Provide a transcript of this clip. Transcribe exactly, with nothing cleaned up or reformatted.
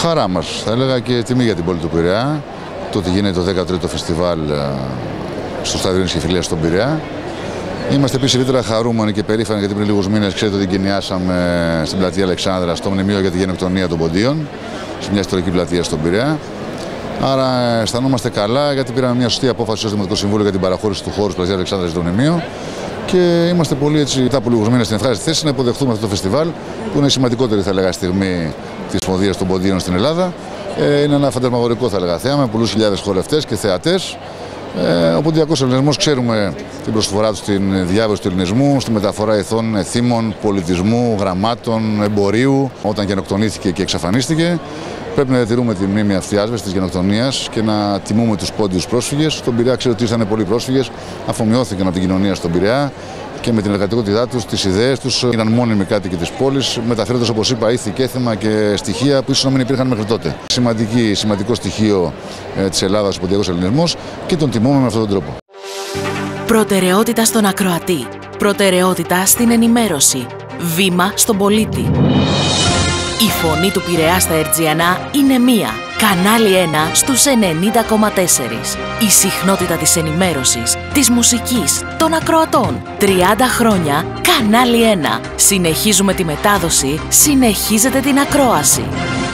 Χαρά μας, θα έλεγα, και τιμή για την πόλη του Πειραιά. Το ότι γίνεται το δέκατο τρίτο φεστιβάλ στο Στάδιο Ειρήνης και Φιλίας στον Πειραιά. Είμαστε επίσης ιδιαίτερα χαρούμενοι και περήφανοι γιατί πριν λίγους μήνες, ξέρετε, ότι εγκαινιάσαμε στην πλατεία Αλεξάνδρα στο μνημείο για τη γενοκτονία των Ποντίων, σε μια ιστορική πλατεία στον Πειραιά. Άρα αισθανόμαστε καλά γιατί πήραμε μια σωστή απόφαση ως Δημοτικό Συμβούλιο για την παραχώρηση του χώρου της πλατείας Αλεξάνδρα στο μνημείο. Και είμαστε πολύ, έτσι, μετά από λίγους μήνες, στην ευχάριστη θέση να υποδεχθούμε αυτό το φεστιβάλ, που είναι η σημαντικότερη, θα έλεγα, στιγμή της Ομοσπονδίας των Ποντίων στην Ελλάδα. Ε, είναι ένα φαντασμαγορικό, θα έλεγα, θέαμα με πολλούς χιλιάδες χορευτές και θεατές. Ε, ο Ποντιακός Ελληνισμός, ξέρουμε την προσφορά του στην διάβαση του ελληνισμού, στη μεταφορά ηθών, θύμων, πολιτισμού, γραμμάτων, εμπορίου, όταν γενοκτονήθηκε και εξαφανίστηκε. Πρέπει να διατηρούμε τη μνήμη αυτή άσβεστη της γενοκτονίας και να τιμούμε τους πόντιους πρόσφυγες. Στον Πειραιά, ξέρω ότι ήρθαν πολλοί πρόσφυγες, αφομοιώθηκαν από την κοινωνία στον Πειραιά και με την εργατικότητά τους, τις ιδέες τους, ήταν μόνιμοι κάτοικοι της πόλης, μεταφέροντας, όπως είπα, ήθη και έθιμα και στοιχεία που ίσως να μην υπήρχαν μέχρι τότε. Σημαντική, σημαντικό στοιχείο ε, της Ελλάδας, ο Ποντιακός Ελληνισμός, και τον τιμούμε με αυτόν τον τρόπο. Προτεραιότητα στον ακροατή. Προτεραιότητα στην ενημέρωση. Βήμα στον πολίτη. Η φωνή του Πειραιά στα Ερτζιανά είναι μία. Κανάλι ένα στους ενενήντα κόμμα τέσσερα. Η συχνότητα της ενημέρωσης, της μουσικής, των ακροατών. τριάντα χρόνια, Κανάλι ένα. Συνεχίζουμε τη μετάδοση, συνεχίζετε την ακρόαση.